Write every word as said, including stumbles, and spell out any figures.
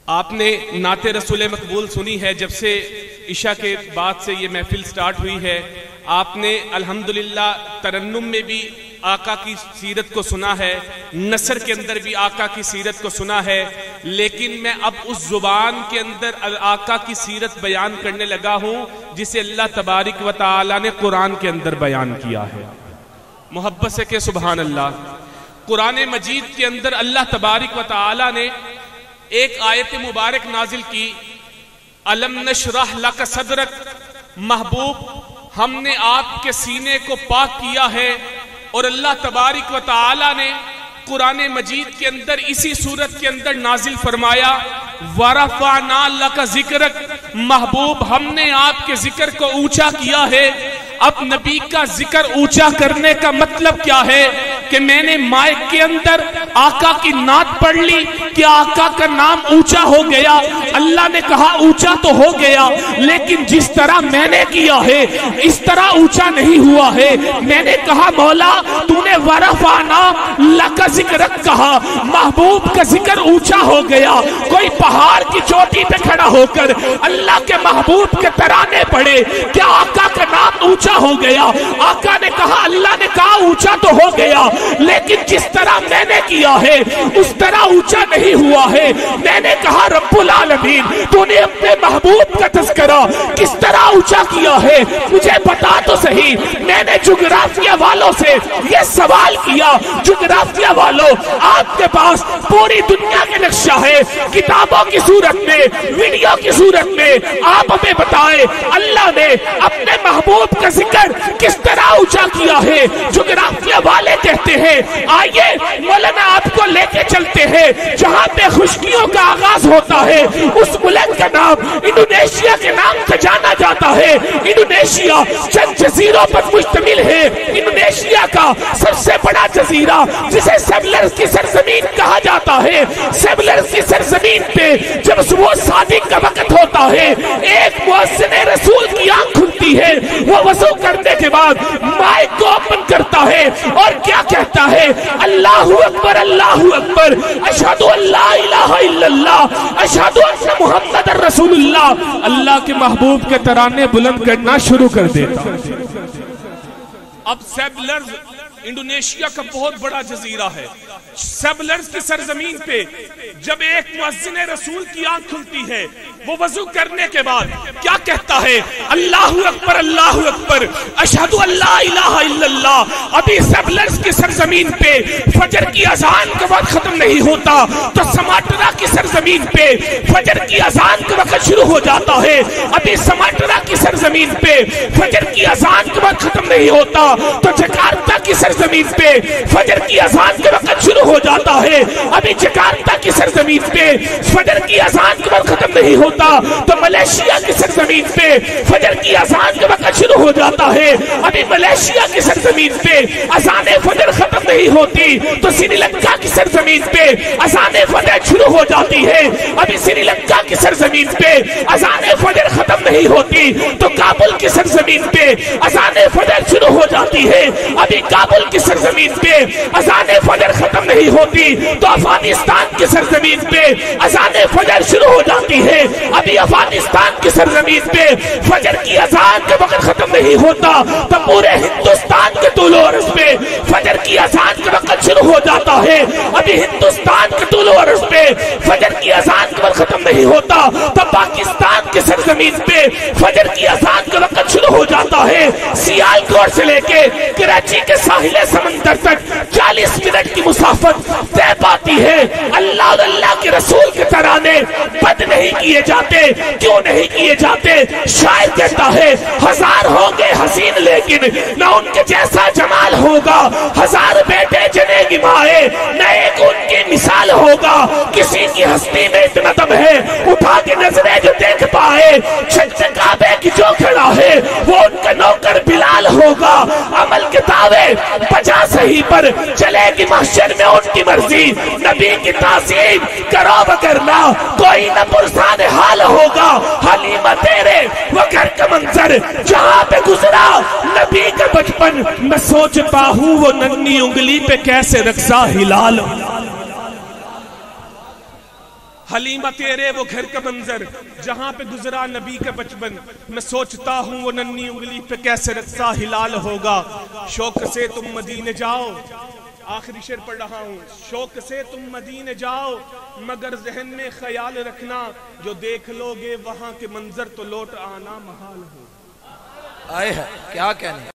آپ نے نعت رسول مقبول سنی ہے، جب سے عشاء کے بعد سے یہ محفل سٹارٹ ہوئی ہے، آپ نے الحمدللہ ترنم میں بھی آقا کی سیرت کو سنا ہے، نثر کے اندر بھی آقا کی سیرت کو سنا ہے، لیکن میں اب اس زبان کے اندر آقا کی سیرت بیان کرنے لگا ہوں جسے اللہ تبارک و تعالی نے قرآن کے اندر بیان کیا ہے۔ محبت سے کہ سبحان اللہ۔ قرآن مجید کے اندر اللہ تبارک و تعالی نے ایک آیت مبارک نازل کی، الم نشرح لک صدرک، محبوب ہم نے آپ کے سینے کو پاک کیا ہے۔ اور اللہ تبارک و تعالی نے قرآن مجید کے اندر اسی صورت کے اندر نازل فرمایا، وَرَفَعْنَا لَكَ ذِكْرَكَ، محبوب ہم نے آپ کے ذکر کو اونچا کیا ہے۔ اب نبی کا ذکر اونچا کرنے کا مطلب کیا ہے کہ میں نے مائک کے اندر آقا کی نعت پڑھ لی کہ آقا کا نام اونچا ہو گیا۔ اللہ نے کہا اونچا تو ہو گیا، لیکن جس طرح میں نے کیا ہے اس طرح اونچا نہیں ہوا ہے۔ میں نے کہا مولا تو نے ورفعنا لک ذکرک کہا، محبوب کا ذکر اونچا ہو گیا۔ کوئی پہاڑ کی چوٹی پہ کھڑا ہو کر اللہ کے محبوب کے ترانے پڑھے، کیا آقا کا نام اونچا ہو گیا؟ آقا نے کہا، اللہ نے کہا اونچا تو ہو گیا، لیکن جس طرح میں نے کیا ہے اس طرح اونچا نہیں ہوا ہے۔ میں نے کہا رب العالمین تو نے اپنے محبوب کا تذکرہ کس طرح اونچا کیا ہے مجھے بتا تو صحیح۔ میں نے جغرافیہ والوں سے یہ سوال کیا، جغرافیہ والوں آپ کے پاس پوری دنیا کے نقشہ ہے، کتابوں کی صورت میں، ویڈیو کی صورت میں، آپ ہمیں بتائیں اللہ نے اپنے محبوب کا ذکر کس طرح اونچا کیا ہے؟ جغرافیہ والے کہتے ہیں آئیے مولانا آپ کو لے کے چلتے ہیں جہاں پہ خشکیوں کا آغاز ہوتا ہے، اس ملک کا نام انڈونیشیا کے نام سے جانا جاتا ہے۔ انڈونیشیا چند جزیروں پر مشتمل ہے۔ انڈونیشیا کا سب سے بڑا جزیرہ جسے سیبلرز کی سرزمین کہا جاتا ہے، سیبلرز کی سرزمین پہ جب صبح صادق کا وقت ہوتا ہے ایک مؤذن رسول کی آنکھ کھلتی ہے، وہ وضو کرنے کے بعد مائک کو اوپن کرتا ہے اور کیا کہتا ہے؟ اللہ اکبر اللہ اکبر، اشہد ان لا الہ الا اللہ، اشہد ان محمد رسول اللہ۔ اللہ کے محبوب کے ترانے بلند کرنا شروع کر دیتا۔ اب سیبلرز انڈونیشیا کا بہت بڑا جزیرہ ہے، سیبلرز کی سرزمین پہ جب ایک مؤذن رسول کی آنکھ کھلتی ہے وہ وضو کرنے کے بعد کیا کہتا ہے؟ اللہ اکبر اللہ اکبر، اشہد ان لا الہ الا اللہ۔ ابھی سیبلرز کی سرزمین پہ فجر کی اذان کا وقت ختم نہیں ہوتا تو سماٹرا کی سرزمین پہ فجر کی اذان کا وقت شروع ہو جاتا ہے۔ ابھی سماٹرا کی سرزمین پہ فجر کی اذان کا وقت ختم نہیں ہوتا تو جکارتا کی سرزمین پہ فجر کی اذان کا وقت شروع ہو جاتا ہے۔ ابھی جکارتا کی سرزمین پہ فجر کی اذان کا وقت ختم نہیں ہوتا تو ملیشیا کی سرزمین پہ فجر کی اذان کا وقت شروع ہو جاتا ہے۔ ابھی ملیشیا کی سرزمین پہ اذان فجر ختم نہیں ہوتی تو سری لنکا کی سرزمین پہ اذان فجر شروع ہو جاتی ہے۔ ابھی سری لنکا کی سرزمین پہ اذان فجر ختم نہیں ہوتی تو کابل کی سرزمین پہ اذان فجر شروع ہو جاتی ہے۔ ابھی کابل کی سرزمین پہ اذان فجر ختم نہیں ہوتی تو افغانستان کی سرزمین پہ اذان فجر شروع ہو جاتی ہے۔ ابھی افغانستان کی سرزمین پہ فجر کی اذان کا وقت ختم نہیں ہوتا تو پورے ہندوستان کے طول و عرض پہ فجر کی اذان کا وقت شروع ہو جاتا ہے۔ ابھی ہندوستان کے طول و عرض پہ فجر کی اذان کا وقت ختم نہیں ہوتا تو پاکستان کی سرزمین پہ فجر کی اذان کا وقت شروع ہو جاتا ہے۔ سیالکوٹ سے لے کے کراچی کے ساحل سمندر تک چالیس منٹ کی مسافت طے پاتی ہے۔ اللہ اور اللہ کے رسول کے ترانے بد نہیں کیے جاتے، کیوں نہیں کیے جاتے؟ شاعر کہتا ہے ہزار ہوں گے حسین لیکن نہ ان کے جیسا جمال ہوگا، ہزار بیٹے جنے گی مائے نہ ایک ان کی مثال ہوگا۔ کسی کی ہستی میں اتنا دم ہے اٹھا کے نظریں جو دیکھ پائے، چھت کعبے کی جو کھڑا ہے وہ ان کا نوکر بلال ہوگا۔ عمل کے دعوے بجا صحیح پر چلے گی محشر میں ان کی مرضی، نبی کی تعظیم کرو وگرنہ کوئی نہ پرسان حال ہوگا۔ حلیمہ تیرے وہ گھر کا منظر جہاں پہ گزرا نبی کا بچپن، میں سوچتا ہوں وہ ننھی انگلی پہ کیسے رقصا ہلال۔ حلیمہ تیرے وہ گھر کا منظر جہاں پہ گزرا نبی کا بچپن، میں سوچتا ہوں وہ ننھی انگلی پہ کیسے رقصہ ہلال ہوگا۔ شوق سے تم مدینے جاؤ، آخری شعر پڑھ رہا ہوں، شوق سے تم مدینے جاؤ مگر ذہن میں خیال رکھنا، جو دیکھ لو گے وہاں کے منظر تو لوٹ آنا محال ہو۔ آئے ہے کیا کہنے